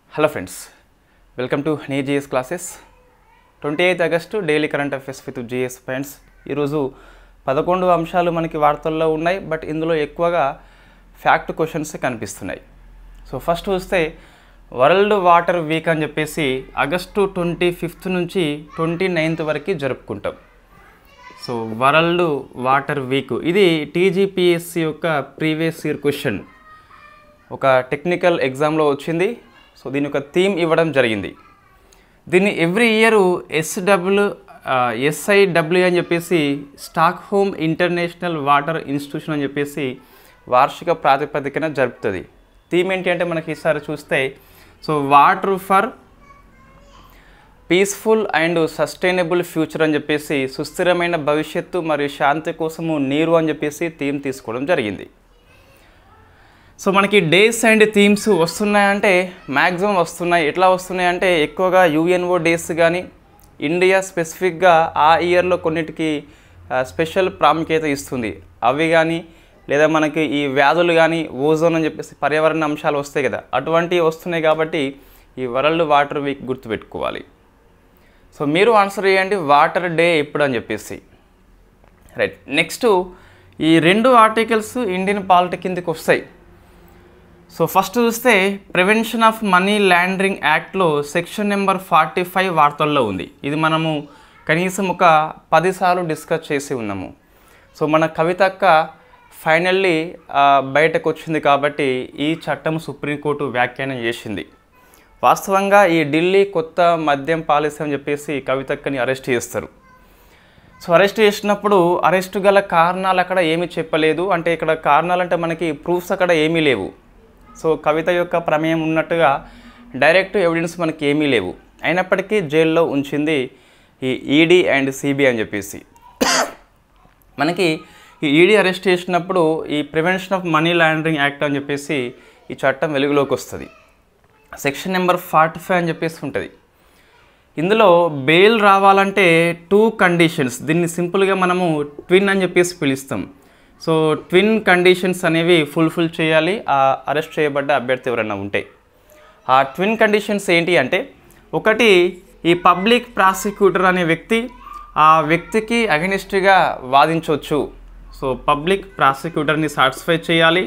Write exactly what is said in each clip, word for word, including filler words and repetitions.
Hello friends, welcome to N E E G S classes. twenty-eighth August daily current affairs with G S friends. ఈ రోజు పదకొండు అంశాలు మనకి వార్తల్లో ఉన్నాయి, బట్ ఇందులో ఎక్కువగా ఫ్యాక్ట్ క్వశ్చన్స్ కనిపిస్తున్నాయి. సో ఫస్ట్ చూస్తే వరల్డ్ వాటర్ వీక్ అని చెప్పేసి ఆగస్టు ట్వంటీ ఫిఫ్త్ నుంచి ట్వంటీ నైన్త్ వరకు జరుపుకుంటాం. సో వరల్డ్ వాటర్ వీక్ ఇది టీజీపీఎస్సీ యొక్క ప్రీవియస్ ఇయర్ క్వశ్చన్, ఒక టెక్నికల్ ఎగ్జామ్లో వచ్చింది. సో దీని యొక్క థీమ్ ఇవ్వడం జరిగింది. దీన్ని ఎవ్రీ ఇయర్ ఎస్డబ్ల్యూ ఎస్ఐడబ్ల్యూ అని చెప్పేసి Stockholm international water institution అని చెప్పేసి వార్షిక ప్రాతిపదికన జరుపుతుంది. థీమ్ ఏంటి అంటే మనకి ఈసారి చూస్తే so water for peaceful and sustainable future అని చెప్పేసి సుస్థిరమైన భవిష్యత్తు మరియు శాంతి కోసము నీరు అని చెప్పేసి థీమ్ తీసుకోవడం జరిగింది. సో మనకి డేస్ అండ్ థీమ్స్ వస్తున్నాయంటే మ్యాక్సిమం వస్తున్నాయి. ఎట్లా వస్తున్నాయంటే ఎక్కువగా యూఎన్ఓ డేస్ కానీ ఇండియా స్పెసిఫిక్గా ఆ ఇయర్లో కొన్నిటికి స్పెషల్ ప్రాముఖ్యత ఇస్తుంది. అవి కానీ లేదా మనకి ఈ వ్యాధులు కానీ ఓజోన్ అని చెప్పేసి పర్యావరణ అంశాలు వస్తాయి కదా, అటువంటివి వస్తున్నాయి. కాబట్టి ఈ వరల్డ్ వాటర్ వీక్ గుర్తుపెట్టుకోవాలి. సో మీరు ఆన్సర్ చేయండి వాటర్ డే ఎప్పుడు అని చెప్పేసి. రైట్, నెక్స్ట్ ఈ రెండు ఆర్టికల్స్ ఇండియన్ పాలిటీ కిందకి వస్తాయి. సో ఫస్ట్ చూస్తే ప్రివెన్షన్ ఆఫ్ మనీ లాండరింగ్ యాక్ట్లో సెక్షన్ నెంబర్ ఫార్టీ ఫైవ్ వార్తల్లో ఉంది. ఇది మనము కనీసం ఒక పదిసార్లు డిస్కస్ చేసి ఉన్నాము. సో మన కవితక్క ఫైనల్లీ బయటకు వచ్చింది కాబట్టి ఈ చట్టం సుప్రీంకోర్టు వ్యాఖ్యానం చేసింది. వాస్తవంగా ఈ ఢిల్లీ కొత్త మద్యం పాలసీ అని చెప్పేసి కవితక్కని అరెస్ట్ చేస్తారు. సో అరెస్ట్ చేసినప్పుడు అరెస్ట్ గల కారణాలు అక్కడ ఏమీ చెప్పలేదు. అంటే ఇక్కడ కారణాలు అంటే మనకి ప్రూఫ్స్ అక్కడ ఏమీ లేవు. సో కవిత యొక్క ప్రమేయం ఉన్నట్టుగా డైరెక్ట్ ఎవిడెన్స్ మనకి ఏమీ లేవు. అయినప్పటికీ జైల్లో ఉంచింది ఈ ఈడీ అండ్ సిబిఐ అని చెప్పేసి. మనకి ఈ ఈడీ అరెస్ట్ చేసినప్పుడు ఈ prevention of money laundering act అని చెప్పేసి ఈ చట్టం వెలుగులోకి వస్తుంది. సెక్షన్ నెంబర్ ఫార్టీ ఫైవ్ అని చెప్పేసి ఉంటుంది. ఇందులో బెయిల్ రావాలంటే టూ కండిషన్స్, దీన్ని సింపుల్గా మనము ట్విన్ అని చెప్పేసి పిలుస్తాం. సో ట్విన్ కండిషన్స్ అనేవి ఫుల్ఫిల్ చేయాలి ఆ అరెస్ట్ చేయబడ్డ అభ్యర్థి ఎవరైనా ఉంటే. ఆ ట్విన్ కండిషన్స్ ఏంటి అంటే, ఒకటి ఈ పబ్లిక్ ప్రాసిక్యూటర్ అనే వ్యక్తి ఆ వ్యక్తికి అగెనిస్ట్గా వాదించవచ్చు. సో పబ్లిక్ ప్రాసిక్యూటర్ని సాటిస్ఫై చేయాలి.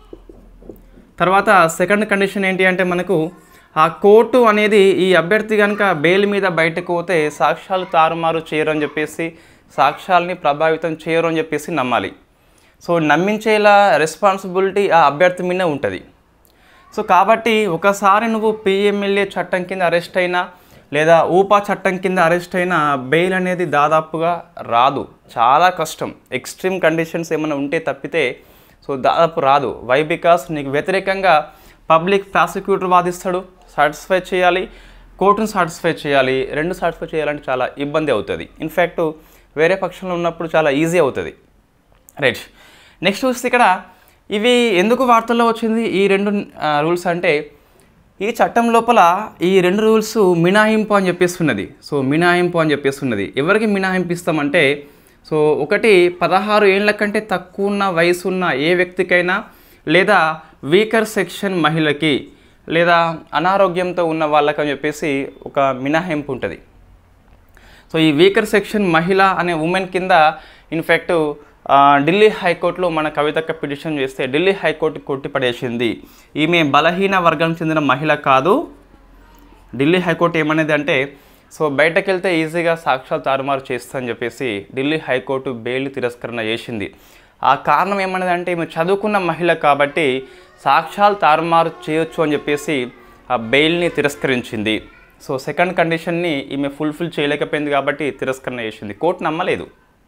తర్వాత సెకండ్ కండిషన్ ఏంటి అంటే మనకు ఆ కోర్టు అనేది ఈ అభ్యర్థి కనుక బెయిల్ మీద బయటకు పోతే సాక్ష్యాలు తారుమారు చేయరు అని చెప్పేసి, సాక్ష్యాలని ప్రభావితం చేయరు అని చెప్పేసి నమ్మాలి. సో నమ్మించేలా రెస్పాన్సిబిలిటీ ఆ అభ్యర్థి మీద ఉంటుంది. సో కాబట్టి ఒకసారి నువ్వు పిఎంఎల్ఏ చట్టం కింద అరెస్ట్ అయినా లేదా ఊపా చట్టం కింద అరెస్ట్ అయినా బెయిల్ అనేది దాదాపుగా రాదు, చాలా కష్టం. ఎక్స్ట్రీమ్ కండిషన్స్ ఏమైనా ఉంటే తప్పితే సో దాదాపు రాదు. వై? బికాస్ నీకు వ్యతిరేకంగా పబ్లిక్ ప్రాసిక్యూటర్ వాదిస్తాడు, సాటిస్ఫై చేయాలి, కోర్టును సాటిస్ఫై చేయాలి. రెండు సాటిస్ఫై చేయాలంటే చాలా ఇబ్బంది అవుతుంది. ఇన్ఫ్యాక్ట్ వేరే పక్షంలో ఉన్నప్పుడు చాలా ఈజీ అవుతుంది. రైట్, నెక్స్ట్ చూస్తే ఇక్కడ ఇవి ఎందుకు వార్తల్లో వచ్చింది ఈ రెండు రూల్స్ అంటే, ఈ చట్టం లోపల ఈ రెండు రూల్స్ మినహాయింపు అని చెప్పేస్తున్నది. సో మినహాయింపు అని చెప్పేస్తున్నది ఎవరికి మినహాయింపు ఇస్తామంటే, సో ఒకటి పదహారు ఏళ్ళ కంటే తక్కువ ఉన్న వయసు ఉన్న ఏ వ్యక్తికైనా లేదా వీకర్ సెక్షన్ మహిళకి లేదా అనారోగ్యంతో ఉన్న వాళ్ళకని చెప్పేసి ఒక మినహాయింపు ఉంటుంది. సో ఈ వీకర్ సెక్షన్ మహిళ అనే ఉమెన్ కింద ఇన్ఫ్యాక్ట్ ఢిల్లీ హైకోర్టులో మన కవితక్క పిటిషన్ చేస్తే ఢిల్లీ హైకోర్టు కొట్టిపడేసింది. ఈమె బలహీన వర్గం చెందిన మహిళ కాదు. ఢిల్లీ హైకోర్టు ఏమనేది అంటే, సో బయటకు వెళ్తే ఈజీగా సాక్ష్యాలు తారుమారు చేస్తా అని చెప్పేసి ఢిల్లీ హైకోర్టు బెయిల్ తిరస్కరణ చేసింది. ఆ కారణం ఏమనేది అంటే, ఈమె చదువుకున్న మహిళ కాబట్టి సాక్ష్యాలు తారుమారు చేయొచ్చు అని చెప్పేసి ఆ బెయిల్ని తిరస్కరించింది. సో సెకండ్ కండిషన్ని ఈమె ఫుల్ఫిల్ చేయలేకపోయింది కాబట్టి తిరస్కరణ చేసింది. కోర్టు నమ్మలేదు.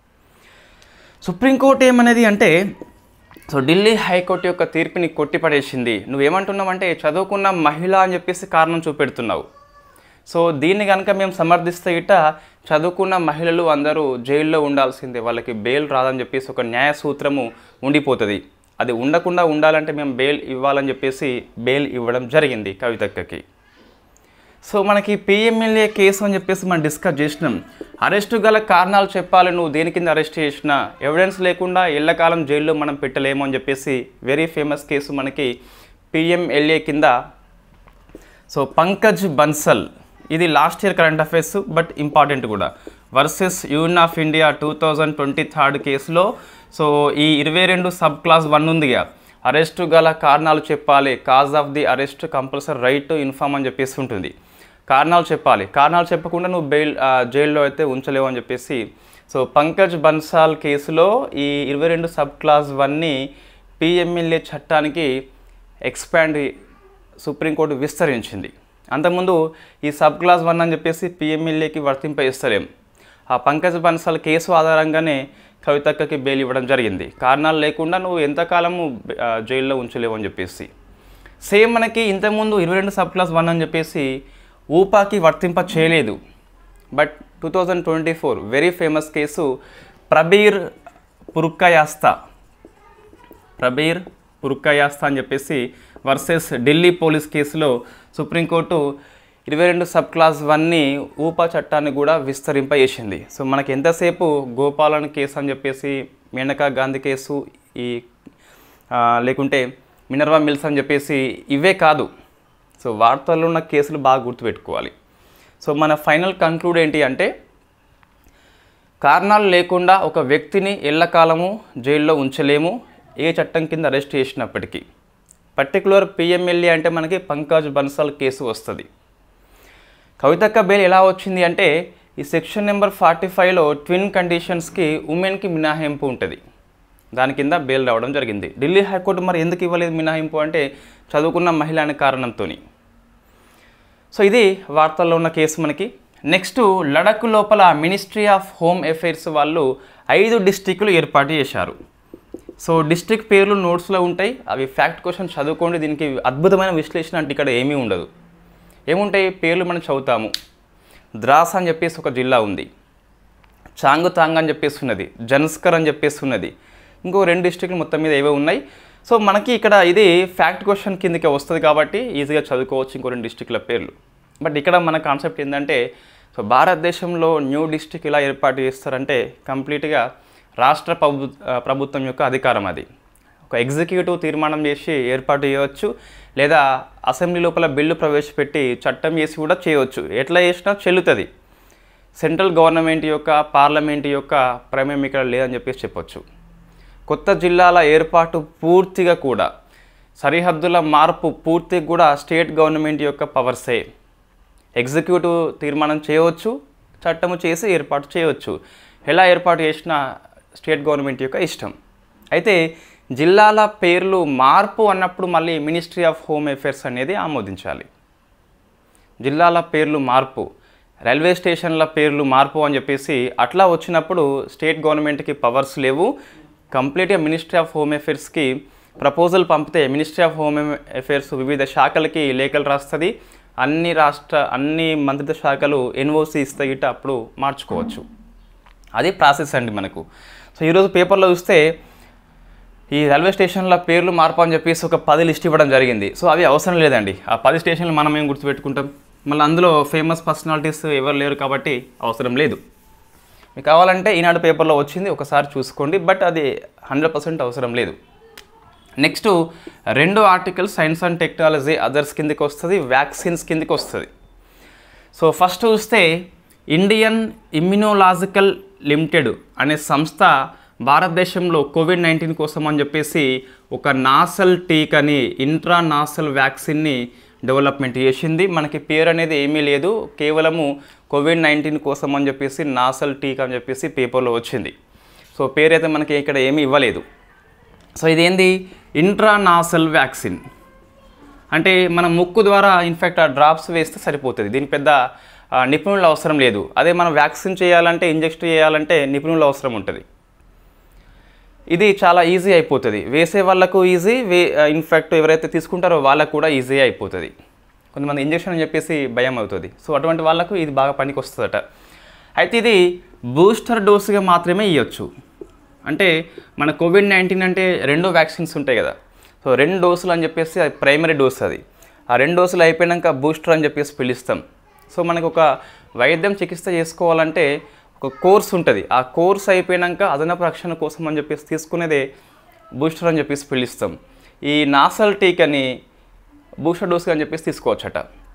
సుప్రీంకోర్టు ఏమనేది అంటే, సో ఢిల్లీ హైకోర్టు యొక్క తీర్పుని కొట్టిపడేసింది. నువ్వేమంటున్నావు అంటే చదువుకున్న మహిళ అని చెప్పేసి కారణం చూపెడుతున్నావు. సో దీన్ని కనుక మేము సమర్థిస్తే ఇట చదువుకున్న మహిళలు అందరూ జైల్లో ఉండాల్సిందే, వాళ్ళకి బెయిల్ రాదని చెప్పేసి ఒక న్యాయ సూత్రము ఉండిపోతుంది. అది ఉండకుండా ఉండాలంటే మేము బెయిల్ ఇవ్వాలని చెప్పేసి బెయిల్ ఇవ్వడం జరిగింది కవితక్కకి. సో మనకి పిఎంఎల్ఏ కేసు అని చెప్పేసి మనం డిస్కస్ చేసినాం. అరెస్టు గల కారణాలు చెప్పాలి, నువ్వు దేని కింద అరెస్ట్ చేసినా ఎవిడెన్స్ లేకుండా ఎల్లకాలం జైల్లో మనం పెట్టలేము అని చెప్పేసి వెరీ ఫేమస్ కేసు మనకి పిఎంఎల్ఏ కింద సో పంకజ్ బన్సల్, ఇది last year current affairs but important కూడా, versus Union of India two thousand twenty third కేసులో సో ఈ ఇరవై రెండు సబ్ క్లాస్ వన్ ఉందిగా, అరెస్టు గల కారణాలు చెప్పాలి, cause of the arrest compulsory right to inform అని చెప్పేసి ఉంటుంది. కారణాలు చెప్పాలి, కారణాలు చెప్పకుండా నువ్వు బెయిల్ జైల్లో అయితే ఉంచలేవు అని చెప్పేసి. సో పంకజ్ బన్సాల్ కేసులో ఈ ఇరవై రెండు సబ్ క్లాస్ వన్ని పిఎంఎల్ఏ చట్టానికి ఎక్స్పాండ్ సుప్రీంకోర్టు విస్తరించింది. అంతకుముందు ఈ సబ్ క్లాస్ వన్ అని చెప్పేసి పిఎంఎల్ఏకి వర్తింపజేస్తలేం. ఆ పంకజ్ బన్సాల్ కేసు ఆధారంగానే కవితక్కకి బెయిల్ ఇవ్వడం జరిగింది. కారణాలు లేకుండా నువ్వు ఎంతకాలము జైల్లో ఉంచలేవు అని చెప్పేసి. సేమ్ మనకి ఇంతకుముందు ఇరవై రెండు సబ్ క్లాస్ వన్ అని చెప్పేసి ఊపాకి వర్తింప చేయలేదు. But two thousand twenty four very famous case Prabir Purkayastha Prabir Purkayastha అని చెప్పేసి వర్సెస్ ఢిల్లీ పోలీస్ కేసులో సుప్రీంకోర్టు ఇరవై రెండు సబ్ క్లాస్ వన్ని ఊపా చట్టాన్ని కూడా విస్తరింపజేసింది. సో మనకి ఎంతసేపు గోపాలన్ కేసు అని చెప్పేసి, మేనకా గాంధీ కేసు, ఈ లేకుంటే మినర్వా మిల్స్ అని చెప్పేసి ఇవే కాదు. సో వార్తల్లో ఉన్న కేసులు బాగా గుర్తుపెట్టుకోవాలి. సో మన ఫైనల్ కంక్లూడ్ ఏంటి అంటే, కారణాలు లేకుండా ఒక వ్యక్తిని ఎల్లకాలము జైల్లో ఉంచలేము ఏ చట్టం కింద అరెస్ట్ చేసినప్పటికీ. పర్టికులర్ పిఎంఎల్ఏ అంటే మనకి పంకజ్ బన్సాల్ కేసు వస్తుంది. కవితక్క బెయిల్ ఎలా వచ్చింది అంటే, ఈ సెక్షన్ నెంబర్ ఫార్టీ ఫైవ్లో ట్విన్ కండిషన్స్కి ఉమెన్కి మినహాయింపు ఉంటుంది, దాని కింద బెయిల్ రావడం జరిగింది. ఢిల్లీ హైకోర్టు మరి ఎందుకు ఇవ్వలేదు మినహాయింపు అంటే, చదువుకున్న మహిళ అనే కారణంతో. సో ఇది వార్తల్లో ఉన్న కేసు మనకి. నెక్స్ట్, లడఖ్ లోపల మినిస్ట్రీ ఆఫ్ హోమ్ అఫైర్స్ వాళ్ళు ఐదు డిస్టిక్లు ఏర్పాటు చేశారు. సో డిస్ట్రిక్ట్ పేర్లు నోట్స్లో ఉంటాయి, అవి ఫ్యాక్ట్ క్వశ్చన్ చదువుకోండి. దీనికి అద్భుతమైన విశ్లేషణ అంటే ఇక్కడ ఏమీ ఉండదు. ఏముంటాయి పేర్లు మనం చదువుతాము. ద్రాస్ అని చెప్పేసి ఒక జిల్లా ఉంది, చాంగుతాంగ్ అని చెప్పేసి ఉన్నది, జన్స్కర్ అని చెప్పేసి ఉన్నది, ఇంకో రెండు డిస్ట్రిక్ట్లు మొత్తం మీద ఏవో ఉన్నాయి. సో మనకి ఇక్కడ ఇది ఫ్యాక్ట్ క్వశ్చన్ కిందకే వస్తుంది కాబట్టి ఈజీగా చదువుకోవచ్చు ఇంకో రెండు డిస్ట్రిక్ట్ల పేర్లు. బట్ ఇక్కడ మన కాన్సెప్ట్ ఏంటంటే, సో భారతదేశంలో న్యూ డిస్ట్రిక్ట్ ఇలా ఏర్పాటు చేస్తారంటే కంప్లీట్గా రాష్ట్ర ప్రభు ప్రభుత్వం యొక్క అధికారం. అది ఒక ఎగ్జిక్యూటివ్ తీర్మానం చేసి ఏర్పాటు చేయవచ్చు, లేదా అసెంబ్లీ లోపల బిల్లు ప్రవేశపెట్టి చట్టం చేసి కూడా చేయవచ్చు. ఎట్లా చేసినా చెల్లుతుంది. సెంట్రల్ గవర్నమెంట్ యొక్క పార్లమెంట్ యొక్క ప్రమేయం ఇక్కడ లేదని చెప్పేసి చెప్పొచ్చు. కొత్త జిల్లాల ఏర్పాటు పూర్తిగా కూడా, సరిహద్దుల మార్పు పూర్తిగా కూడా స్టేట్ గవర్నమెంట్ యొక్క పవర్సే. ఎగ్జిక్యూటివ్ తీర్మానం చేయవచ్చు, చట్టము చేసి ఏర్పాటు చేయవచ్చు. ఎలా ఏర్పాటు చేసినా స్టేట్ గవర్నమెంట్ యొక్క ఇష్టం. అయితే జిల్లాల పేర్లు మార్పు అన్నప్పుడు మళ్ళీ మినిస్ట్రీ ఆఫ్ హోమ్ అఫైర్స్ అనేది ఆమోదించాలి. జిల్లాల పేర్లు మార్పు, రైల్వే స్టేషన్ల పేర్లు మార్పు అని చెప్పేసి అట్లా వచ్చినప్పుడు స్టేట్ గవర్నమెంట్కి పవర్స్ లేవు. కంప్లీట్గా మినిస్ట్రీ ఆఫ్ హోమ్ అఫైర్స్కి ప్రపోజల్ పంపితే మినిస్ట్రీ ఆఫ్ హోమ్ అఫైర్స్ వివిధ శాఖలకి లేఖలు రాస్తుంది. అన్ని రాష్ట్ర అన్ని మంత్రిత్వ శాఖలు ఎన్ఓసి ఇస్తే గిట్ట అప్పుడు మార్చుకోవచ్చు. అది ప్రాసెస్ అండి మనకు. సో ఈరోజు పేపర్లో చూస్తే ఈ రైల్వే స్టేషన్ల పేర్లు మార్పు అని చెప్పేసి ఒక పది లిస్ట్ ఇవ్వడం జరిగింది. సో అవి అవసరం లేదండి. ఆ పది స్టేషన్లు మనం ఏం గుర్తుపెట్టుకుంటాం, మళ్ళీ అందులో ఫేమస్ పర్సనాలిటీస్ ఎవరు లేరు కాబట్టి అవసరం లేదు. మీకు కావాలంటే ఈనాడు పేపర్లో వచ్చింది ఒకసారి చూసుకోండి, బట్ అది హండ్రెడ్ పర్సెంట్ అవసరం లేదు. నెక్స్ట్ రెండు article science and technology others కిందకి వస్తుంది, వ్యాక్సిన్స్ కిందకి వస్తుంది. సో ఫస్ట్ చూస్తే ఇండియన్ ఇమ్యునోలాజికల్ లిమిటెడ్ అనే సంస్థ భారతదేశంలో కోవిడ్ నైన్టీన్ కోసం అని చెప్పేసి ఒక నాసల్ టీకాని, ఇంట్రా నాసల్ వ్యాక్సిన్ని డెవలప్మెంట్ చేసింది. మనకి పేరు అనేది ఏమీ లేదు, కేవలము కోవిడ్ నైన్టీన్ కోసం అని చెప్పేసి నాసల్ టీకా అని చెప్పేసి పేపర్లో వచ్చింది. సో పేరు అయితే మనకి ఇక్కడ ఏమీ ఇవ్వలేదు. సో ఇదేంది ఇంట్రా నాసల్ వ్యాక్సిన్ అంటే మన ముక్కు ద్వారా ఇన్ఫ్యాక్ట్ ఆ డ్రాప్స్ వేస్తే సరిపోతుంది, దీని పెద్ద నిపుణుల అవసరం లేదు. అదే మనం వ్యాక్సిన్ చేయాలంటే, ఇంజెక్షన్ చేయాలంటే నిపుణుల అవసరం ఉంటుంది. ఇది చాలా ఈజీ అయిపోతుంది, వేసే వాళ్ళకు ఈజీ, వే ఇన్ఫ్యాక్ట్ ఎవరైతే తీసుకుంటారో వాళ్ళకు కూడా ఈజీ అయిపోతుంది. కొంతమంది ఇంజెక్షన్ అని చెప్పేసి భయం అవుతుంది. సో అటువంటి వాళ్ళకు ఇది బాగా పనికి వస్తుందట. అయితే ఇది బూస్టర్ డోసుగా మాత్రమే ఇవ్వచ్చు. అంటే మన కోవిడ్ నైన్టీన్ అంటే రెండు వ్యాక్సిన్స్ ఉంటాయి కదా, సో రెండు డోసులు అని చెప్పేసి అది ప్రైమరీ డోస్. అది ఆ రెండు డోసులు అయిపోయాక బూస్టర్ అని చెప్పేసి పిలుస్తాం. సో మనకు ఒక వైద్యం చికిత్స చేసుకోవాలంటే ఒక కోర్స్ ఉంటుంది, ఆ కోర్స్ అయిపోయాక అదనపు రక్షణ కోసం అని చెప్పేసి తీసుకునేదే బూస్టర్ అని చెప్పేసి పిలుస్తాం. ఈ నాసల్ టీకాని బూస్టర్ డోస్గా అని చెప్పేసి తీసుకోవచ్చట.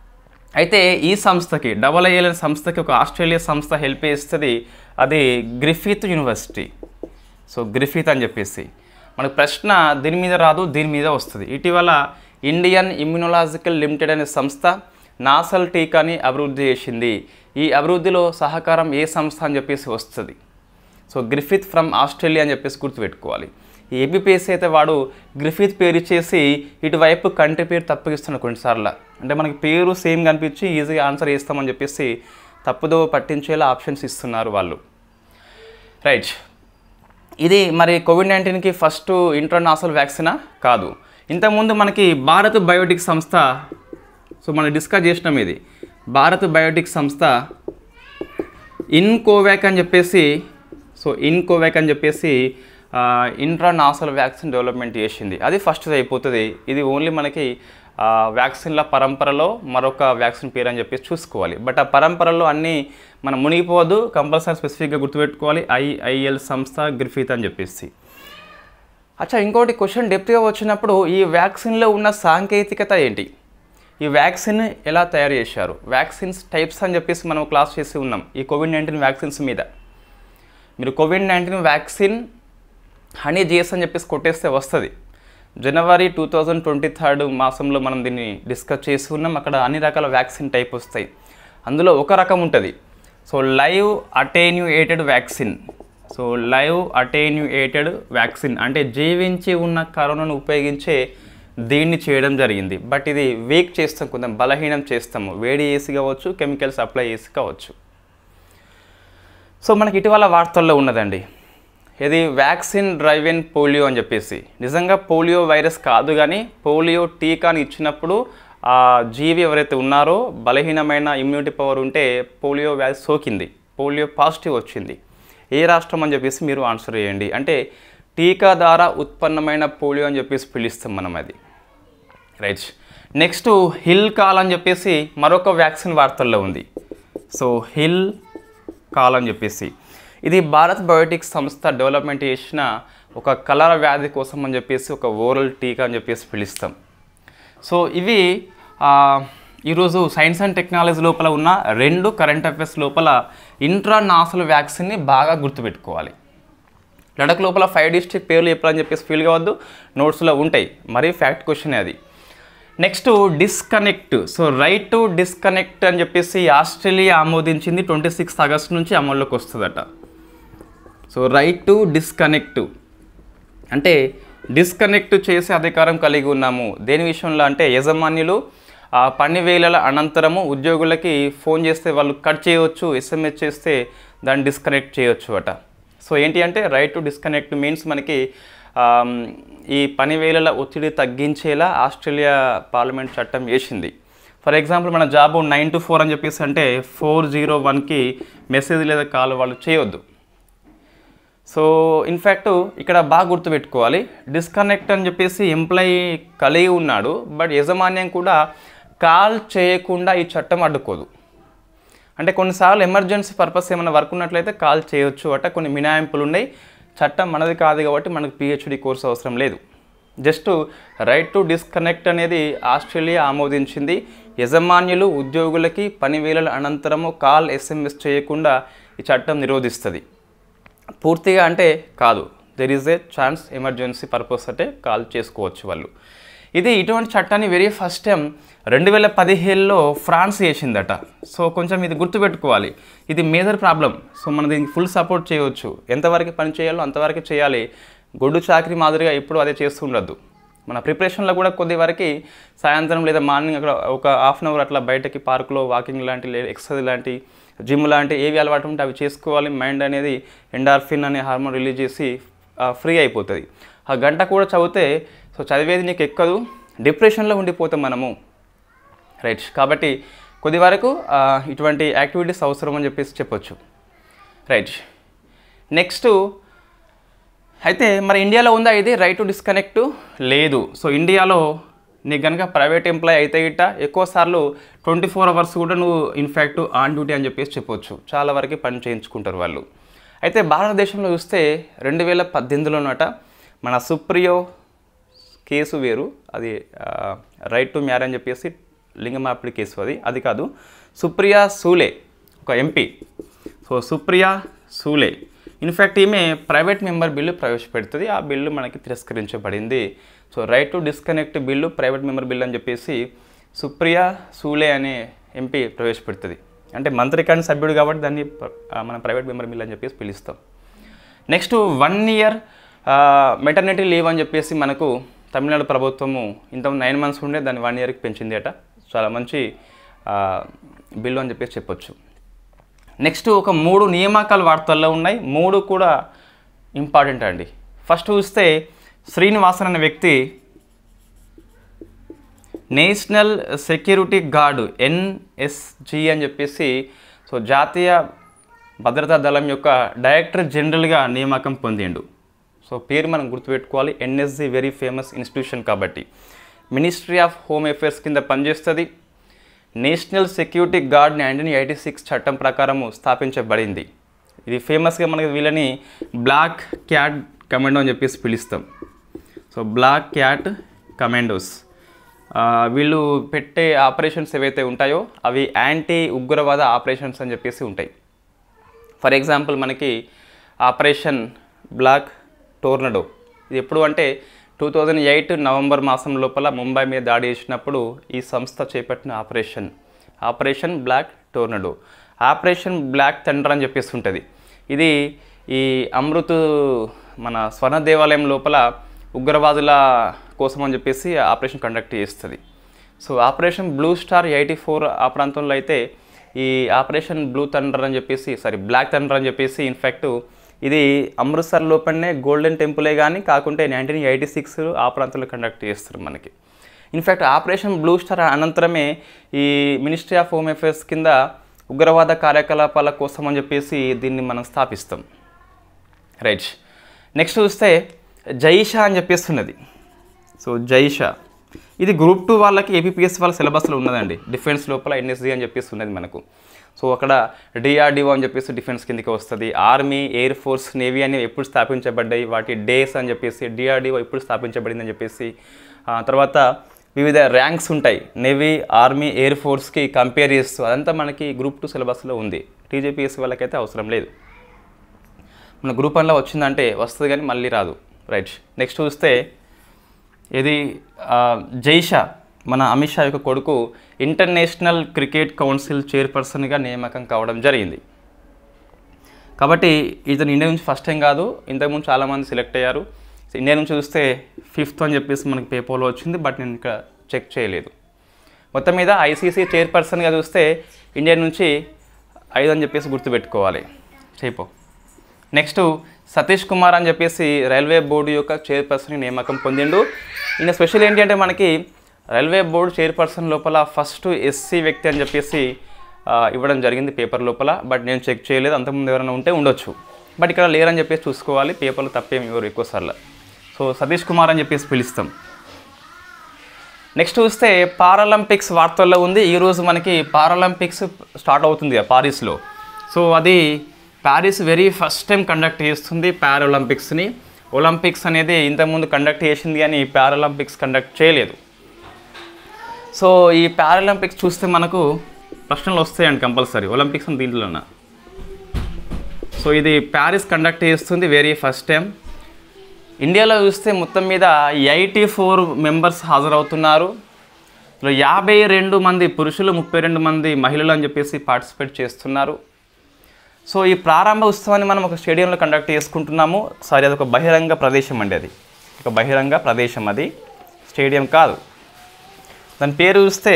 అయితే ఈ సంస్థకి డబల్ ఐఎల్ సంస్థకి ఒక ఆస్ట్రేలియా సంస్థ హెల్ప్ చేస్తుంది, అది గ్రిఫిత్ యూనివర్సిటీ. సో గ్రిఫిత్ అని చెప్పేసి మనకు ప్రశ్న దీని మీద రాదు, దీని మీద వస్తుంది. ఇటీవల ఇండియన్ ఇమ్యునలాజికల్ లిమిటెడ్ అనే సంస్థ నాసల్ టీకాని అభివృద్ధి చేసింది. ఈ అభివృద్ధిలో సహకారం ఏ సంస్థ అని చెప్పేసి వస్తుంది. సో గ్రిఫిత్ ఫ్రమ్ ఆస్ట్రేలియా అని చెప్పేసి గుర్తుపెట్టుకోవాలి. ఈ ఏబిపిఎస్సి అయితే వాడు గ్రిఫిత్ పేరు ఇచ్చేసి ఇటువైపు కంట్రీ పేరు తప్పగిస్తున్నాడు కొన్నిసార్లు. అంటే మనకి పేరు సేమ్ కనిపించి ఈజీగా ఆన్సర్ చేస్తామని చెప్పేసి తప్పుదో పట్టించేలా ఆప్షన్స్ ఇస్తున్నారు వాళ్ళు. రైట్, ఇది మరి కోవిడ్ నైన్టీన్కి ఫస్ట్ ఇంట్రానాసల్ వ్యాక్సినా కాదు. ఇంతకుముందు మనకి భారత్ బయోటెక్ సంస్థ, సో మనం డిస్కస్ చేసినాం ఇది, భారత్ బయోటెక్ సంస్థ ఇన్ కోవాక్ అని చెప్పేసి, సో ఇన్ కోవాక్ అని చెప్పేసి ఇంట్రానాసల్ వ్యాక్సిన్ డెవలప్మెంట్ చేసింది. అది ఫస్ట్ అయిపోతుంది. ఇది ఓన్లీ మనకి వ్యాక్సిన్ల పరంపరలో మరొక వ్యాక్సిన్ పేరు అని చెప్పేసి చూసుకోవాలి. బట్ ఆ పరంపరలో అన్నీ మనం మునిగిపోవద్దు, కంపల్సరీ స్పెసిఫిక్గా గుర్తుపెట్టుకోవాలి. ఐఐఎల్ సంస్థ గ్రిఫిత్ అని చెప్పేసి. అచ్చా, ఇంకోటి క్వశ్చన్ డెప్త్గా వచ్చినప్పుడు ఈ వ్యాక్సిన్లో ఉన్న సాంకేతికత ఏంటి, ఈ వ్యాక్సిన్ ఎలా తయారు చేశారు, వ్యాక్సిన్స్ టైప్స్ అని చెప్పేసి మనం క్లాస్ చేసి ఉన్నాం ఈ కోవిడ్ నైన్టీన్ వ్యాక్సిన్స్ మీద. మీరు కోవిడ్ నైన్టీన్ వ్యాక్సిన్ హనీ జిఎస్ అని చెప్పేసి కొట్టేస్తే వస్తుంది. January two thousand twenty third మాసంలో మనం దీన్ని డిస్కస్ చేసి ఉన్నాం. అక్కడ అన్ని రకాల వ్యాక్సిన్ టైప్ వస్తాయి. అందులో ఒక రకం ఉంటుంది, so live attenuated vaccine. So live attenuated vaccine అంటే జీవించి ఉన్న కరోనాను ఉపయోగించే దీన్ని చేయడం జరిగింది. బట్ ఇది వీక్ చేస్తాం, కొంచెం బలహీనం చేస్తాము, వేడి చేసి కావచ్చు, కెమికల్స్ అప్లై చేసి కావచ్చు. సో మనకి ఇటీవల వార్తల్లో ఉన్నదండి, ఇది వ్యాక్సిన్ డ్రైవెన్ పోలియో అని చెప్పేసి. నిజంగా పోలియో వైరస్ కాదు, కానీ పోలియో టీకాని ఇచ్చినప్పుడు ఆ జీవి ఎవరైతే ఉన్నారో బలహీనమైన ఇమ్యూనిటీ పవర్ ఉంటే పోలియో వ్యాధి సోకింది, పోలియో పాజిటివ్ వచ్చింది. ఏ రాష్ట్రం అని చెప్పేసి మీరు ఆన్సర్ చేయండి. అంటే టీకా ద్వారా ఉత్పన్నమైన పోలియో అని చెప్పేసి పిలుస్తాం మనం అది. రైట్, నెక్స్ట్ హిల్ కాల్ అని చెప్పేసి మరొక వ్యాక్సిన్ వార్తల్లో ఉంది. సో హిల్ కాల్ అని చెప్పేసి ఇది భారత్ బయోటెక్ సంస్థ డెవలప్మెంట్ చేసిన ఒక కలర వ్యాధి కోసం అని చెప్పేసి ఒక ఓరల్ టీకా అని చెప్పేసి పిలుస్తాం. సో ఇవి ఈరోజు సైన్స్ అండ్ టెక్నాలజీ లోపల ఉన్న రెండు కరెంట్ అఫైర్స్ లోపల ఇంట్రానాసల్ వ్యాక్సిన్ని బాగా గుర్తుపెట్టుకోవాలి. లడక్ లోపల ఫైవ్ డిస్ట్రిక్ట్ పేర్లు చెప్పాలని చెప్పేసి ఫీల్ కావద్దు, నోట్స్లో ఉంటాయి. మరీ ఫ్యాక్ట్ క్వశ్చన్ అది. Next disconnect. So right to disconnect అని చెప్పేసి ఆస్ట్రేలియా ఆమోదించింది. ట్వంటీ సిక్స్త్ ఆగస్ట్ నుంచి అమల్లోకి వస్తుందట. సో రైట్ టు డిస్కనెక్ట్ అంటే డిస్కనెక్ట్ చేసే అధికారం కలిగి ఉన్నాము. దేని విషయంలో అంటే యజమానులు పని వేళల అనంతరము ఉద్యోగులకి ఫోన్ చేస్తే వాళ్ళు కట్ చేయవచ్చు, ఎస్ఎంఎస్ చేస్తే దాన్ని డిస్కనెక్ట్ చేయవచ్చు అట. సో ఏంటి అంటే రైట్ టు డిస్కనెక్ట్ మీన్స్ మనకి ఈ పని వేళల ఒత్తిడి తగ్గించేలా ఆస్ట్రేలియా పార్లమెంట్ చట్టం చేసింది. ఫర్ ఎగ్జాంపుల్ మన జాబ్ నైన్ టు ఫోర్ అని చెప్పేసి అంటే ఫోర్ జీరో వన్కి మెసేజ్ లేదా కాల్ వాళ్ళు చేయొద్దు. సో ఇన్ఫ్యాక్ట్ ఇక్కడ బాగా గుర్తుపెట్టుకోవాలి, డిస్కనెక్ట్ అని చెప్పేసి ఎంప్లాయీ కలిగి ఉన్నాడు, బట్ యజమాన్యం కూడా కాల్ చేయకుండా ఈ చట్టం అడ్డుకోదు. అంటే కొన్నిసార్లు ఎమర్జెన్సీ పర్పస్ ఏమైనా వర్క్ ఉన్నట్లయితే కాల్ చేయొచ్చు అట, కొన్ని మినహాయింపులు ఉన్నాయి. చట్టం మనది కాదు కాబట్టి మనకు పిహెచ్డి కోర్సు అవసరం లేదు. జస్ట్ రైట్ టు డిస్కనెక్ట్ అనేది ఆస్ట్రేలియా ఆమోదించింది. యజమాన్యులు ఉద్యోగులకి పని వేళల అనంతరము కాల్ ఎస్ఎంఎస్ చేయకుండా ఈ చట్టం నిరోధిస్తుంది. పూర్తిగా అంటే కాదు, there is a chance emergency purpose అంటే కాల్ చేసుకోవచ్చు వాళ్ళు. ఇది ఇటువంటి చట్టాన్ని వెరీ ఫస్ట్ టైం రెండు వేల పదిహేడులో ఫ్రాన్స్ చేసిందట. సో కొంచెం ఇది గుర్తుపెట్టుకోవాలి, ఇది మేజర్ ప్రాబ్లం. సో మనం దీనికి ఫుల్ సపోర్ట్ చేయవచ్చు, ఎంతవరకు పని చేయాలో అంతవరకు చేయాలి. గొడ్డు చాకరీ మాదిరిగా ఇప్పుడు అదే చేస్తూ ఉండద్దు. మన ప్రిపరేషన్లో కూడా కొద్ది వరకు సాయంత్రం లేదా మార్నింగ్ అక్కడ ఒక హాఫ్ అన్ అవర్ అట్లా బయటకి పార్కులో వాకింగ్ లాంటి లేదా ఎక్సర్సైజ్ లాంటి జిమ్ లాంటి ఏవి అలవాటు ఉంటే అవి చేసుకోవాలి. మైండ్ అనేది ఎండార్ఫిన్ అనే హార్మోన్ రిలీజ్ చేసి ఫ్రీ అయిపోతుంది. ఆ గంట కూడా చదివితే సో చదివేది నీకు ఎక్కదు, డిప్రెషన్లో ఉండిపోతాం మనము. రైట్, కాబట్టి కొద్ది వరకు ఇటువంటి యాక్టివిటీస్ అవసరం అని చెప్పేసి చెప్పొచ్చు. రైట్, నెక్స్ట్ అయితే మరి ఇండియాలో ఉందా ఇది రైట్ టు డిస్కనెక్ట్? లేదు. సో ఇండియాలో నీకు కనుక ప్రైవేట్ ఎంప్లాయ్ అయితే ఇట్ట ఎక్కువ సార్లు ట్వంటీ ఫోర్ అవర్స్ కూడా నువ్వు ఇన్ఫ్యాక్ట్ ఆన్ డ్యూటీ అని చెప్పేసి చెప్పొచ్చు. చాలా వరకు పని చేయించుకుంటారు వాళ్ళు. అయితే భారతదేశంలో చూస్తే రెండు వేల పద్దెనిమిదిలోనట మన సుప్రియో కేసు వేరు, అది రైట్ టు మ్యారేజ్ అని చెప్పేసి లింగమాపిడి కేసు అది అది కాదు. సుప్రియా సూలే ఒక MP. So Supriya Sule in fact ఈమె ప్రైవేట్ మెంబర్ బిల్లు ప్రవేశపెడుతుంది. ఆ బిల్లు మనకి తిరస్కరించబడింది. So right to disconnect bill private member bill అని చెప్పేసి సుప్రియా సూలే అనే ఎంపీ ప్రవేశపెడుతుంది. అంటే మంత్రి కానీ సభ్యుడు కాబట్టి దాన్ని మనం ప్రైవేట్ మెంబర్ బిల్ అని చెప్పేసి పిలుస్తాం. Next one year maternity leave అని చెప్పేసి మనకు తమిళనాడు ప్రభుత్వము ఇంత నైన్ మంత్స్ ఉండే దాన్ని వన్ ఇయర్కి పెంచింది అట. చాలా మంచి బిల్లు అని చెప్పేసి చెప్పొచ్చు. నెక్స్ట్ ఒక మూడు నియామకాలు వార్తల్లో ఉన్నాయి. మూడు కూడా ఇంపార్టెంట్ అండి. ఫస్ట్ చూస్తే శ్రీనివాసన్ అనే వ్యక్తి నేషనల్ సెక్యూరిటీ గార్డు ఎన్ఎస్జి అని చెప్పేసి సో జాతీయ భద్రతా దళం యొక్క డైరెక్టర్ జనరల్గా నియామకం పొందిండు. సో పేరు మనం గుర్తుపెట్టుకోవాలి. ఎన్ఎస్జి వెరీ ఫేమస్ ఇన్స్టిట్యూషన్ కాబట్టి మినిస్ట్రీ ఆఫ్ హోమ్ అఫేర్స్ కింద పనిచేస్తుంది. National security guard nineteen eighty six చట్టం ప్రకారము స్థాపించబడింది. ఇది ఫేమస్గా మనకి వీళ్ళని బ్లాక్ క్యాట్ కమాండో అని చెప్పేసి పిలుస్తాం. సో బ్లాక్ క్యాట్ కమాండోస్ వీళ్ళు పెట్టే ఆపరేషన్స్ ఏవైతే ఉంటాయో అవి యాంటీ ఉగ్రవాద ఆపరేషన్స్ అని చెప్పేసి ఉంటాయి. ఫర్ ఎగ్జాంపుల్ మనకి ఆపరేషన్ బ్లాక్ టోర్నడో ఇది ఎప్పుడు అంటే టూ థౌజండ్ ఎయిట్ నవంబర్ మాసం లోపల ముంబై మీద దాడి చేసినప్పుడు ఈ సంస్థ చేపట్టిన operation operation black tornado. Operation black thunder అని చెప్పేసి ఉంటుంది. ఇది ఈ అమృత్ మన స్వర్ణ దేవాలయం లోపల ఉగ్రవాదుల కోసం అని చెప్పేసి ఆపరేషన్ కండక్ట్ చేస్తుంది. So operation blue star eighty four ఆ ప్రాంతంలో అయితే ఈ ఆపరేషన్ బ్లూ థండర్ అని చెప్పేసి సారీ బ్లాక్ థండర్ అని చెప్పేసి ఇన్ఫ్యాక్ట్ ఇది అమృత్సర్ లోపలనే గోల్డెన్ టెంపులే కానీ కాకుంటే నైన్టీన్ ఎయిటీ సిక్స్ ఆ ప్రాంతంలో కండక్ట్ చేస్తారు మనకి. ఇన్ఫ్యాక్ట్ ఆపరేషన్ బ్లూ స్టార్ అనంతరమే ఈ మినిస్ట్రీ ఆఫ్ హోమ్ అఫేర్స్ కింద ఉగ్రవాద కార్యకలాపాల కోసం అని చెప్పేసి దీన్ని మనం స్థాపిస్తాం. రైట్. నెక్స్ట్ చూస్తే జైషా అని చెప్పేసి ఉన్నది. సో జైషా ఇది గ్రూప్ టూ వాళ్ళకి ఏపీపీఎస్ వాళ్ళ సిలబస్లో ఉన్నదండి. డిఫెన్స్ లోపల ఎన్ఎస్జీ అని చెప్పేసి ఉన్నది మనకు. సో అక్కడ డిఆర్డిఓ అని చెప్పేసి డిఫెన్స్ కిందకి వస్తుంది. ఆర్మీ, ఎయిర్ ఫోర్స్, నేవీ అనేవి ఎప్పుడు స్థాపించబడ్డాయి, వాటి డేస్ అని చెప్పేసి, డిఆర్డిఓ ఎప్పుడు స్థాపించబడింది అని చెప్పేసి, తర్వాత వివిధ ర్యాంక్స్ ఉంటాయి నేవీ, ఆర్మీ, ఎయిర్ ఫోర్స్కి కంపేర్ చేస్తూ అదంతా మనకి గ్రూప్ టూ సిలబస్లో ఉంది. టీజేపీఎస్ వాళ్ళకైతే అవసరం లేదు. మన గ్రూప్ వన్లో వచ్చిందంటే వస్తుంది కానీ మళ్ళీ రాదు. రైట్. నెక్స్ట్ చూస్తే ఇది జైషా మన అమిత్ షా యొక్క కొడుకు ఇంటర్నేషనల్ క్రికెట్ కౌన్సిల్ చైర్పర్సన్గా నియామకం కావడం జరిగింది. కాబట్టి ఇతను ఇండియా నుంచి ఫస్ట్ టైం కాదు, ఇంతకుముందు చాలామంది సెలెక్ట్ అయ్యారు. ఇండియా నుంచి చూస్తే ఫిఫ్త్ అని చెప్పేసి మనకి పేపర్లో వచ్చింది, బట్ నేను ఇక్కడ చెక్ చేయలేదు. మొత్తం మీద ఐసీసీ చైర్పర్సన్గా చూస్తే ఇండియా నుంచి ఐదు అని చెప్పేసి గుర్తుపెట్టుకోవాలి. చేపో. నెక్స్ట్ సతీష్ కుమార్ అని చెప్పేసి రైల్వే బోర్డు యొక్క చైర్పర్సన్కి నియామకం పొందిండు. ఈయన స్పెషల్ ఏంటి అంటే మనకి రైల్వే బోర్డు చైర్పర్సన్ లోపల ఫస్ట్ ఎస్సీ వ్యక్తి అని చెప్పేసి ఇవ్వడం జరిగింది పేపర్ లోపల, బట్ నేను చెక్ చేయలేదు. అంతకుముందు ఎవరైనా ఉంటే ఉండొచ్చు, బట్ ఇక్కడ లేరని చెప్పేసి చూసుకోవాలి. పేపర్లు తప్పేమి ఎవరు ఎక్కువసార్లు. సో సతీష్ కుమార్ అని చెప్పేసి పిలుస్తాం. నెక్స్ట్ చూస్తే పారాలింపిక్స్ వార్తల్లో ఉంది. ఈరోజు మనకి పారాలింపిక్స్ స్టార్ట్ అవుతుంది పారిస్లో. సో అది Paris very first time conduct చేస్తుంది పారాలింపిక్స్ని. ఒలింపిక్స్ అనేది ఇంతకుముందు కండక్ట్ చేసింది కానీ పారాలింపిక్స్ కండక్ట్ చేయలేదు. సో ఈ పారాలింపిక్స్ చూస్తే మనకు ప్రశ్నలు వస్తాయండి కంపల్సరీ, ఒలింపిక్స్ అని దీంట్లోన. సో ఇది ప్యారిస్ కండక్ట్ చేస్తుంది వెరీ ఫస్ట్ టైం. ఇండియాలో చూస్తే మొత్తం మీద ఎయిటీ ఫోర్ మెంబర్స్ హాజరవుతున్నారు. యాభై రెండు మంది పురుషులు, ముప్పై రెండు మంది మహిళలు అని చెప్పేసి పార్టిసిపేట్ చేస్తున్నారు. సో ఈ ప్రారంభ ఉత్సవాన్ని మనం ఒక స్టేడియంలో కండక్ట్ చేసుకుంటున్నాము. సారీ, అది ఒక బహిరంగ ప్రదేశం అండి. అది ఒక బహిరంగ ప్రదేశం, అది స్టేడియం కాదు. దాని పేరు చూస్తే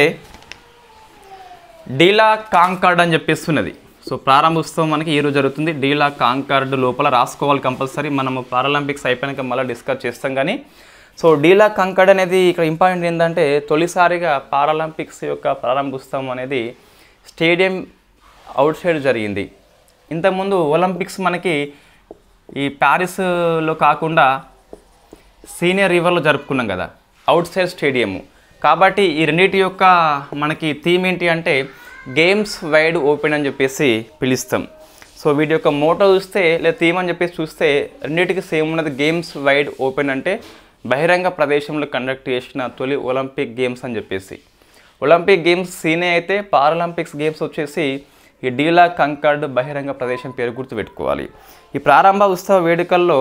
డీలా కాంకార్డ్ అని చెప్పేస్తున్నది. సో ప్రారంభ ఉత్సవం మనకి ఈరోజు జరుగుతుంది. డీలా కాంకార్డ్ లోపల రాసుకోవాలి కంపల్సరీ. మనము పారాలింపిక్స్ అయిపోయాక మళ్ళీ డిస్కస్ చేస్తాం కానీ. సో డీలా కాంకార్డ్ అనేది ఇక్కడ ఇంపార్టెంట్ ఏంటంటే తొలిసారిగా పారాలింపిక్స్ యొక్క ప్రారంభ ఉత్సవం అనేది స్టేడియం అవుట్ సైడ్ జరిగింది. ఇంతకుముందు ఒలింపిక్స్ మనకి ఈ ప్యారిస్లో కాకుండా సీనియర్ రివర్లో జరుపుకున్నాం కదా, అవుట్ సైడ్ స్టేడియము. కాబట్టి ఈ రెండింటి యొక్క మనకి థీమ్ ఏంటి అంటే గేమ్స్ వైడ్ ఓపెన్ అని చెప్పేసి పిలుస్తాం. సో వీటి యొక్క మోటో చూస్తే లేదా థీమ్ అని చెప్పేసి చూస్తే రెండింటికి సేమ్ ఉన్నది. గేమ్స్ వైడ్ ఓపెన్ అంటే బహిరంగ ప్రదేశంలో కండక్ట్ చేసిన తొలి ఒలింపిక్ గేమ్స్ అని చెప్పేసి. ఒలింపిక్ గేమ్స్ సీనే అయితే పారాలింపిక్స్ గేమ్స్ వచ్చేసి ఈ డీలా కంకర్డ్ బహిరంగ ప్రదేశం పేరు గుర్తుపెట్టుకోవాలి. ఈ ప్రారంభ ఉత్సవ వేడుకల్లో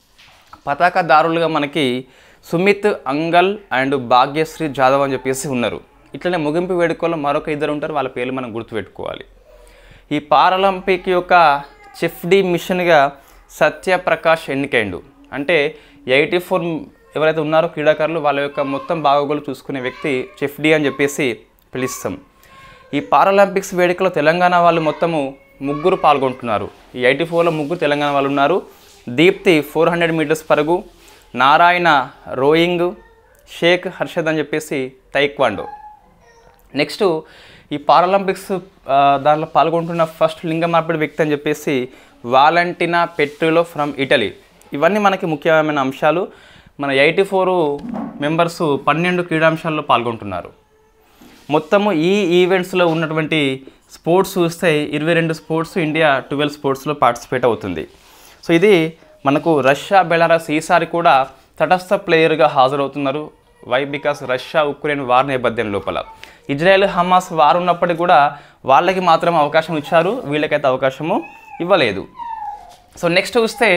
పతాకదారులుగా మనకి సుమిత్ అంగల్ అండ్ భాగ్యశ్రీ జాదవ్ అని చెప్పేసి ఉన్నారు. ఇట్లనే ముగింపు వేడుకల్లో మరొక ఇద్దరు ఉంటారు, వాళ్ళ పేర్లు మనం గుర్తుపెట్టుకోవాలి. ఈ పారాలింపిక్ యొక్క చెఫ్ డి మిషన్గా సత్యప్రకాష్ ఎన్నికైండు. అంటే ఎయిటీ ఫోర్ ఎవరైతే ఉన్నారో క్రీడాకారులు వాళ్ళ యొక్క మొత్తం బాగోగులు చూసుకునే వ్యక్తి చెఫ్ డి అని చెప్పేసి పిలుస్తాం. ఈ పారాలింపిక్స్ వేడుకలో తెలంగాణ వాళ్ళు మొత్తము ముగ్గురు పాల్గొంటున్నారు. ఈ ఎయిటీ ఫోర్లో ముగ్గురు తెలంగాణ వాళ్ళు ఉన్నారు. దీప్తి ఫోర్ హండ్రెడ్ మీటర్స్ పరుగు, నారాయణ రోయింగ్, షేక్ హర్షద్ అని చెప్పేసి తైక్వాండో. నెక్స్ట్ ఈ పారాలింపిక్స్ దాంట్లో పాల్గొంటున్న ఫస్ట్ లింగ మార్పిడి వ్యక్తి అని చెప్పేసి వాలంటినా పెట్రిలో ఫ్రమ్ ఇటలీ. ఇవన్నీ మనకి ముఖ్యమైన అంశాలు. మన ఎయిటీ ఫోరు మెంబర్సు పన్నెండు క్రీడాంశాల్లో పాల్గొంటున్నారు. మొత్తము ఈ ఈవెంట్స్లో ఉన్నటువంటి స్పోర్ట్స్ చూస్తే ఇరవై రెండు స్పోర్ట్స్ ఇండియా ట్వెల్వ్ స్పోర్ట్స్లో పార్టిసిపేట్ అవుతుంది. సో ఇది మనకు రష్యా బెలారస్ ఈసారి కూడా తటస్థ ప్లేయర్గా హాజరవుతున్నారు. Why because Russia Ukraine war నేపథ్యం లోపల ఇజ్రాయెల్ హమాస్ వార్ ఉన్నప్పటికీ కూడా వాళ్ళకి మాత్రం అవకాశం ఇచ్చారు, వీళ్ళకైతే అవకాశము ఇవ్వలేదు. సో నెక్స్ట్ చూస్తే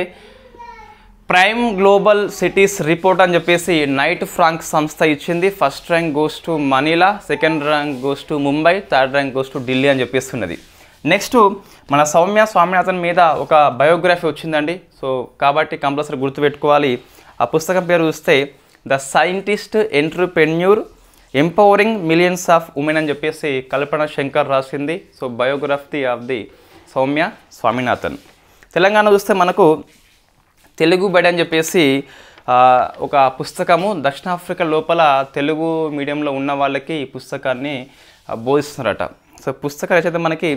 ప్రైమ్ గ్లోబల్ సిటీస్ రిపోర్ట్ అని చెప్పేసి నైట్ ఫ్రాంక్ సంస్థ ఇచ్చింది. First rank goes to Manila, second rank goes to Mumbai, third rank goes to Delhi అని చెప్పేస్తున్నది. నెక్స్ట్ మన సౌమ్య స్వామినాథన్ మీద ఒక బయోగ్రఫీ వచ్చిందండి. సో కాబట్టి కంపల్సరీ గుర్తుపెట్టుకోవాలి. ఆ పుస్తకం పేరు చూస్తే the scientist entrepreneur empowering millions of women అని చెప్పేసి కల్పన శంకర్ రాసింది. So biography of the Soumya Swaminathan. Telangana చూస్తే మనకు తెలుగు బడి అని చెప్పేసి ఒక పుస్తకము దక్షిణాఫ్రికా లోపల తెలుగు మీడియంలో ఉన్న వాళ్ళకి ఈ పుస్తకాన్ని బోధిస్తున్నారట. సో పుస్తక రచయిత మనకి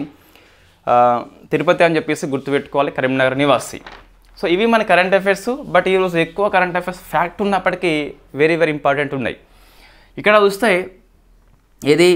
తిరుపతి అని చెప్పేసి గుర్తుపెట్టుకోవాలి, కరీంనగర్ నివాసి. సో ఇవి మన కరెంట్ అఫైర్స్. బట్ ఈరోజు ఎక్కువ కరెంట్ అఫైర్స్ ఫ్యాక్ట్ ఉన్నప్పటికీ వెరీ వెరీ ఇంపార్టెంట్ ఉన్నాయి. ఇక్కడ చూస్తే ఇది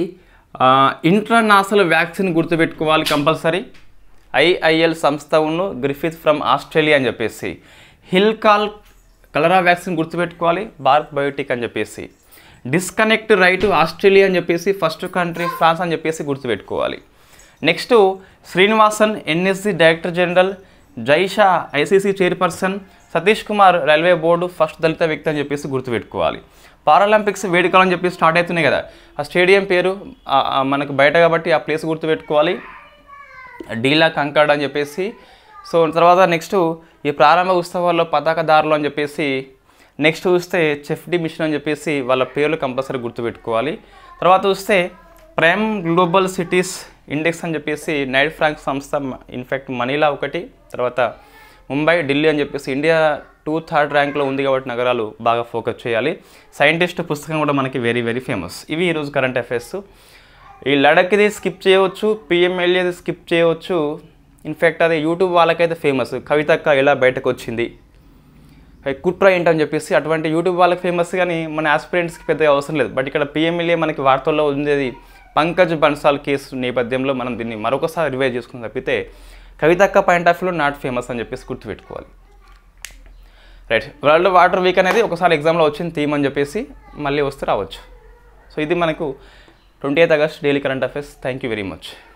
ఇంట్రానాసల్ వ్యాక్సిన్ గుర్తుపెట్టుకోవాలి కంపల్సరీ. ఐఐఎల్ సంస్థ ఉన్న గ్రిఫిత్ ఫ్రమ్ ఆస్ట్రేలియా అని చెప్పేసి. హిల్కాల్ కలరా వ్యాక్సిన్ గుర్తుపెట్టుకోవాలి, భారత్ బయోటిక్ అని చెప్పేసి. డిస్కనెక్ట్ రైట్ ఆస్ట్రేలియా అని చెప్పేసి, ఫస్ట్ కంట్రీ ఫ్రాన్స్ అని చెప్పేసి గుర్తుపెట్టుకోవాలి. Next Srinivasan NSC director general, Jay Shah ICC chairperson, Satish Kumar railway board first దళిత వ్యక్తి అని చెప్పేసి గుర్తుపెట్టుకోవాలి. పారాలింపిక్స్ వేడుకలు అని చెప్పి స్టార్ట్ అవుతున్నాయి కదా, ఆ స్టేడియం పేరు మనకు బయట కాబట్టి ఆ ప్లేస్ గుర్తుపెట్టుకోవాలి, డీలా కంకర్డ్ అని చెప్పేసి. సో తర్వాత నెక్స్ట్ ఈ ప్రారంభ ఉత్సవాల్లో పతాకదారులు అని చెప్పేసి. నెక్స్ట్ చూస్తే చెఫ్ డి మిషన్ అని చెప్పేసి వాళ్ళ పేర్లు కంపల్సరీ గుర్తుపెట్టుకోవాలి. తర్వాత చూస్తే ప్రైమ్ గ్లోబల్ సిటీస్ ఇండెక్స్ అని చెప్పేసి నైట్ ఫ్రాంక్ సంస్థ, ఇన్ఫ్యాక్ట్ మనీలా ఒకటి, తర్వాత ముంబై, ఢిల్లీ అని చెప్పేసి. ఇండియా టూ థర్డ్ ర్యాంక్లో ఉంది కాబట్టి నగరాలు బాగా ఫోకస్ చేయాలి. సైంటిస్ట్ పుస్తకం కూడా మనకి వెరీ వెరీ ఫేమస్. ఇవి ఈరోజు కరెంట్ అఫైర్స్. ఈ లడఖ్ది స్కిప్ చేయవచ్చు, పిఎంఎల్ఏది స్కిప్ చేయవచ్చు. ఇన్ఫ్యాక్ట్ అది యూట్యూబ్ వాళ్ళకైతే ఫేమస్, కవితక్క ఎలా బయటకు వచ్చింది, కుట్ర ఏంటని చెప్పేసి అటువంటి యూట్యూబ్ వాళ్ళకి ఫేమస్, కానీ మన ఆస్పిరెంట్స్కి పెద్దగా అవసరం లేదు. బట్ ఇక్కడ పిఎంఎల్ఏ మనకి వార్తల్లో ఉండేది పంకజ్ బన్సాల్ కేసు నేపథ్యంలో మనం దీన్ని మరొకసారి రివైజ్ చేసుకుని తప్పితే కవితక్క పాయింట్ ఆఫ్ వ్యూలో నాట్ ఫేమస్ అని చెప్పేసి గుర్తుపెట్టుకోవాలి. రైట్, వరల్డ్ వాటర్ వీక్ అనేది ఒకసారి ఎగ్జామ్లో వచ్చింది థీమ్ అని చెప్పేసి, మళ్ళీ వస్తే రావచ్చు. సో ఇది మనకు twenty eighth August daily current affairs. Thank you very much.